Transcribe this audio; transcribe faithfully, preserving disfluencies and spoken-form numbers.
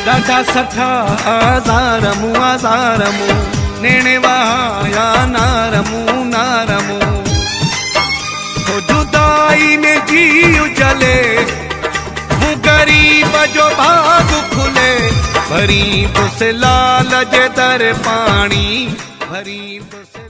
ॾाढा सठा आज़ार मूं आज़ार मूं नेणे वहाया नारमू नारमू तो जुदाई में जी जले हूँ गरीब जो भाग खुले भरी तो से लाल जे दर पानी भरी तो से